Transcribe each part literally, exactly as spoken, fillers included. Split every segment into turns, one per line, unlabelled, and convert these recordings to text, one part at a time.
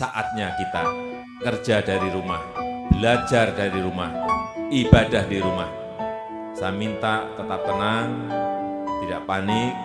saatnya kita kerja dari rumah, belajar dari rumah, ibadah di rumah. Saya minta tetap tenang, tidak panik.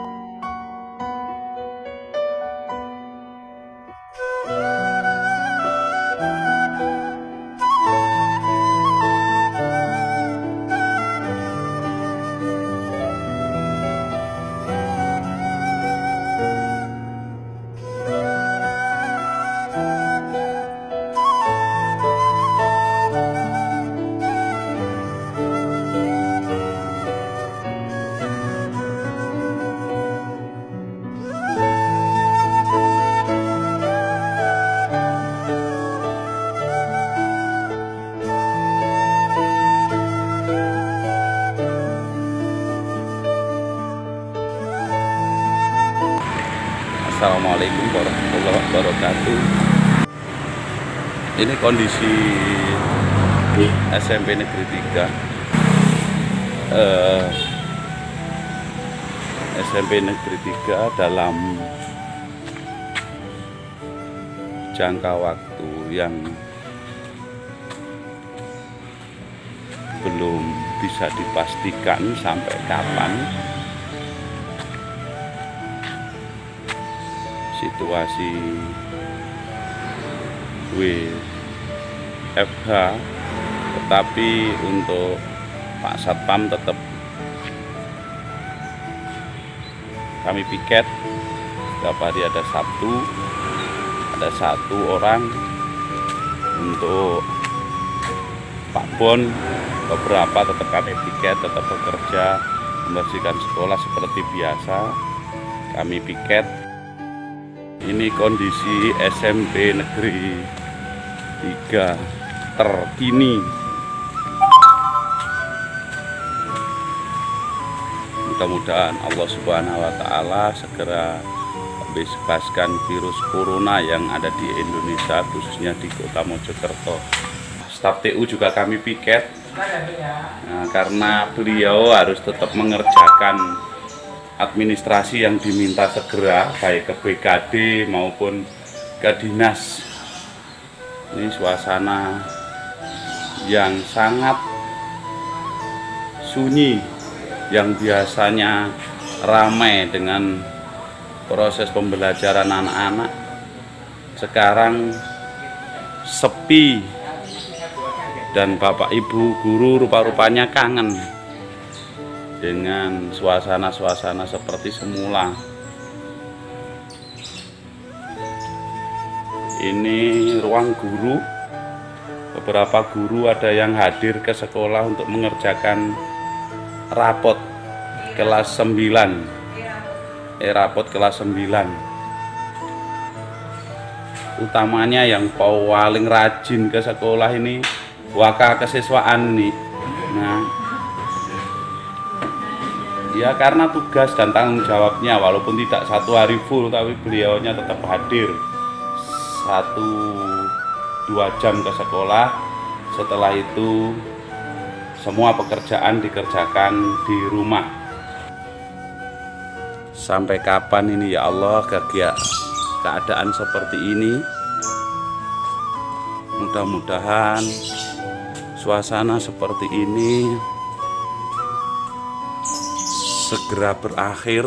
Assalamualaikum warahmatullahi wabarakatuh. Ini kondisi S M P Negeri tiga. eh, S M P Negeri tiga dalam jangka waktu yang belum bisa dipastikan sampai kapan situasi W F H, tetapi untuk Pak Satpam tetap kami piket. Setiap hari ada Sabtu, ada satu orang. Untuk Pak Bon, beberapa tetap kami piket, tetap bekerja membersihkan sekolah seperti biasa. Kami piket. Ini kondisi S M P Negeri tiga terkini. Mudah-mudahan Allah Subhanahu wa Ta'ala segera membebaskan virus corona yang ada di Indonesia, khususnya di Kota Mojokerto. Staf T U juga kami piket, nah, karena beliau harus tetap mengerjakan administrasi yang diminta segera, baik ke B K D maupun ke dinas. Ini suasana yang sangat sunyi, yang biasanya ramai dengan proses pembelajaran anak-anak, sekarang sepi, dan Bapak Ibu guru rupa-rupanya kangen dengan suasana-suasana seperti semula. Ini ruang guru. Beberapa guru ada yang hadir ke sekolah untuk mengerjakan rapot kelas sembilan. Eh, rapot kelas sembilan. Utamanya yang paling rajin ke sekolah ini waka kesiswaan nih. Nah, ya karena tugas dan tanggung jawabnya, walaupun tidak satu hari full, tapi beliaunya tetap hadir satu dua jam ke sekolah. Setelah itu semua pekerjaan dikerjakan di rumah. Sampai kapan ini ya Allah keadaan seperti ini? Mudah-mudahan suasana seperti ini segera berakhir.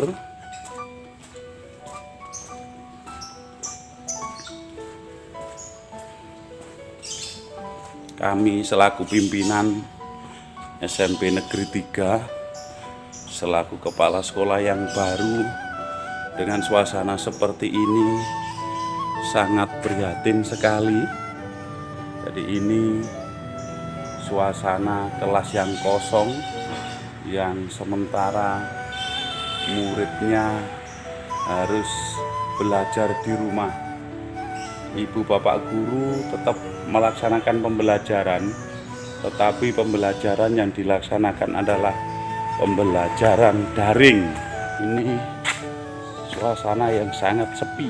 Kami selaku pimpinan S M P Negeri tiga, selaku kepala sekolah yang baru, dengan suasana seperti ini sangat prihatin sekali. Jadi ini suasana kelas yang kosong, yang sementara muridnya harus belajar di rumah. Ibu bapak guru tetap melaksanakan pembelajaran, tetapi pembelajaran yang dilaksanakan adalah pembelajaran daring. Ini suasana yang sangat sepi.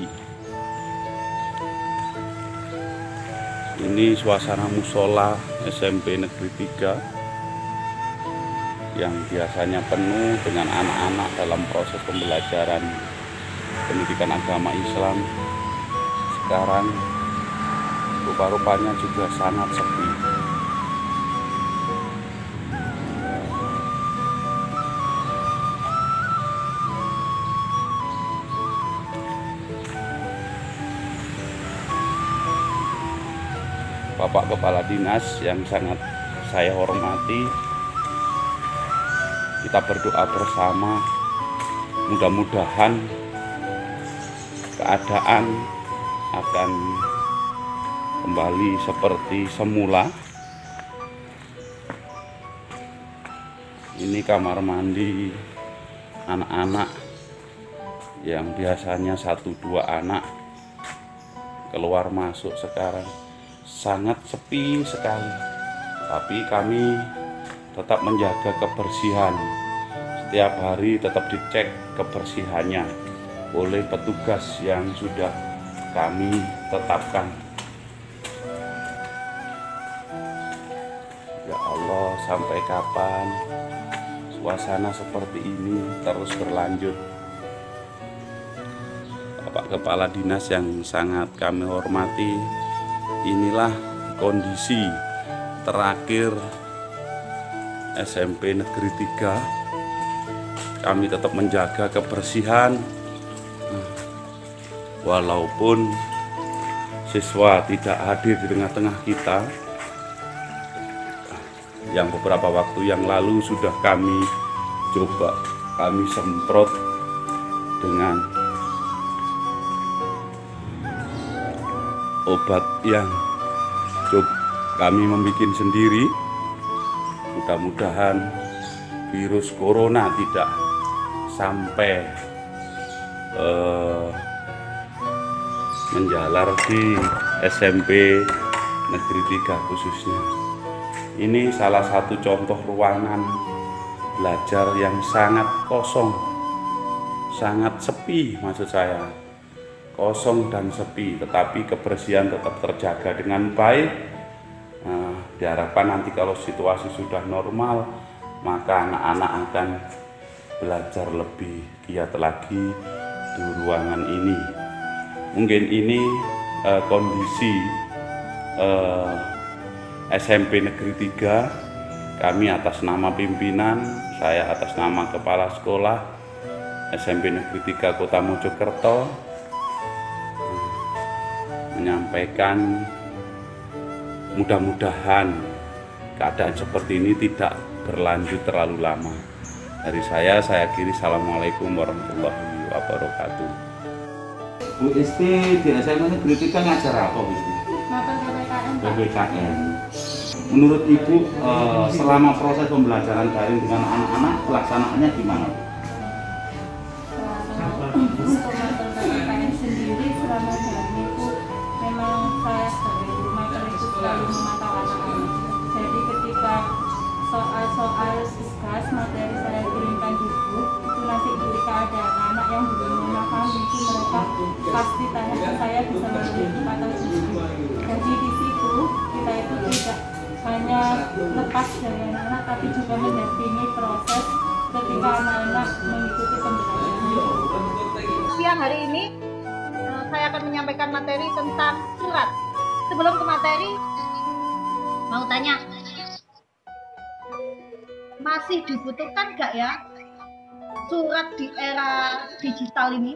Ini suasana musola S M P Negeri tiga yang biasanya penuh dengan anak-anak dalam proses pembelajaran pendidikan agama Islam. Sekarang rupa-rupanya juga sangat sepi. Bapak Kepala Dinas yang sangat saya hormati, kita berdoa bersama, mudah-mudahan keadaan akan kembali seperti semula. Ini kamar mandi anak-anak yang biasanya satu dua anak keluar masuk, sekarang sangat sepi sekali. Tapi kami tetap menjaga kebersihan. Setiap hari tetap dicek kebersihannya oleh petugas yang sudah kami tetapkan. Ya Allah, sampai kapan suasana seperti ini terus berlanjut? Bapak Kepala Dinas yang sangat kami hormati, inilah kondisi terakhir S M P Negeri tiga. Kami tetap menjaga kebersihan walaupun siswa tidak hadir di tengah-tengah kita. Yang beberapa waktu yang lalu sudah kami coba kami semprot dengan obat yang coba kami membuat sendiri. Mudah-mudahan virus corona tidak sampai uh, menjalar di S M P Negeri tiga khususnya. Ini salah satu contoh ruangan belajar yang sangat kosong, sangat sepi, maksud saya kosong dan sepi, tetapi kebersihan tetap terjaga dengan baik. Nah, diharapkan nanti kalau situasi sudah normal, maka anak-anak akan belajar lebih giat lagi di ruangan ini. Mungkin ini eh, kondisi eh, S M P Negeri tiga. Kami atas nama pimpinan, saya atas nama Kepala Sekolah S M P Negeri tiga Kota Mojokerto menyampaikan mudah-mudahan keadaan seperti ini tidak berlanjut terlalu lama. Dari saya, saya akhiri. Assalamualaikum warahmatullahi wabarakatuh.
Bu Isti di S M P Negeri tiga ngajar apa, Bu Isti? P P K M. Menurut Ibu, eh, selama proses pembelajaran daring dengan anak-anak, pelaksanaannya gimana?
Untuk P P K M sendiri selama jalan itu memang saya sebagai guru mater itu selalu memantau anak-anak. Jadi ketika soal-soal diskus materi saya kirimkan di grup, itu nanti ketika ada anak-anak yang belum memahami itu mereka pasti tanya ke saya bisa memberi atau tidak. Jadi di situ kita itu tidak hanya lepas dari anak-anak, tapi juga mendampingi proses ketika anak-anak mengikuti pembelajaran.
Siang hari ini saya akan menyampaikan materi tentang surat. Sebelum ke materi, mau tanya, masih dibutuhkan gak ya surat di era digital ini?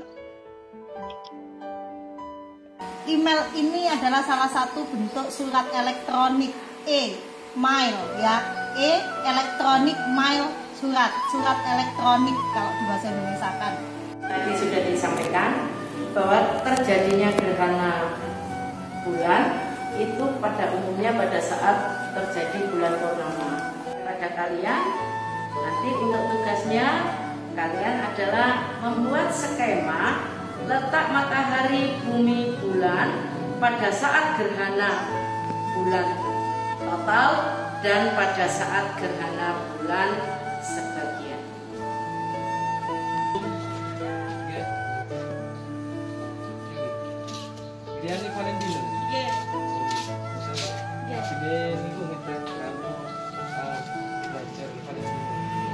Email ini adalah salah satu bentuk surat elektronik, e-mail ya, e elektronik mail surat, surat elektronik kalau di bahasa Indonesia kan.
Tadi sudah disampaikan bahwa terjadinya gerhana bulan itu pada umumnya pada saat terjadi bulan purnama. Pada kalian nanti untuk tugasnya kalian adalah membuat skema letak matahari, bumi, bulan pada saat gerhana bulan total dan pada saat gerhana bulan sebagian.
Ini Valentino.
Yes. Yes.
Ini minggu ngetek kamu belajar Valentino.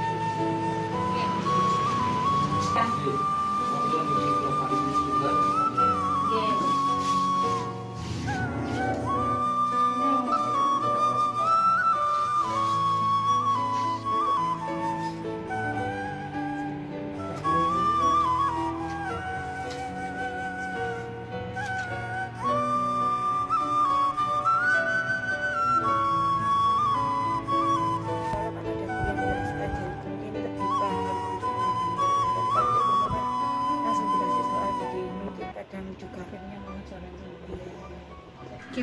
Kan.
Kemudian bikin profil juga.
Yes.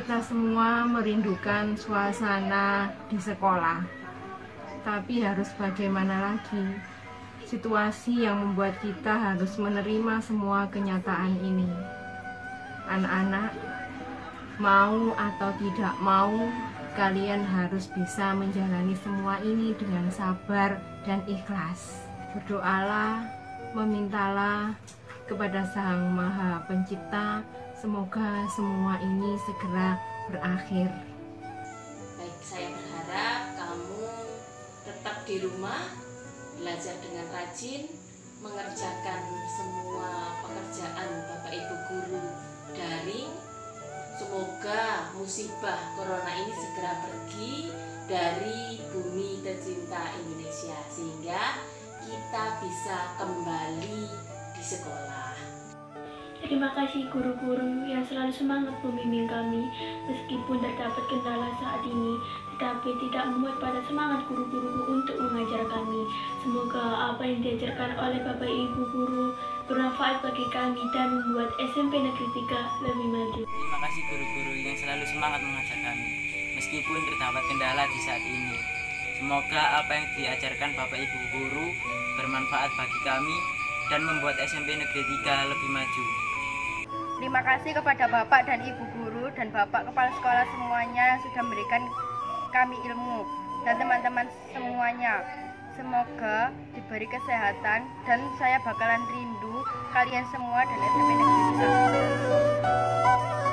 Kita semua merindukan suasana di sekolah. Tapi harus bagaimana lagi? Situasi yang membuat kita harus menerima semua kenyataan ini. Anak-anak, mau atau tidak mau, kalian harus bisa menjalani semua ini dengan sabar dan ikhlas. Berdoalah, memintalah kepada Sang Maha Pencipta, semoga semua ini segera berakhir.
Baik, saya berharap kamu tetap di rumah, belajar dengan rajin, mengerjakan semua pekerjaan Bapak Ibu guru daring. Semoga musibah corona ini segera pergi dari bumi tercinta Indonesia, sehingga kita bisa kembali di sekolah.
Terima kasih guru-guru yang selalu semangat membimbing kami meskipun terdapat kendala saat ini, tetapi tidak membuat pada semangat guru-guru untuk mengajar kami. Semoga apa yang diajarkan oleh Bapak Ibu guru bermanfaat bagi kami dan membuat S M P Negeri tiga lebih maju.
Terima kasih guru-guru yang selalu semangat mengajar kami meskipun terdapat kendala di saat ini. Semoga apa yang diajarkan Bapak Ibu guru bermanfaat bagi kami dan membuat S M P Negeri tiga lebih maju.
Terima kasih kepada Bapak dan Ibu guru dan Bapak Kepala Sekolah semuanya yang sudah memberikan kami ilmu dan teman-teman semuanya. Semoga diberi kesehatan dan saya bakalan rindu kalian semua dan S M P Negeri tiga.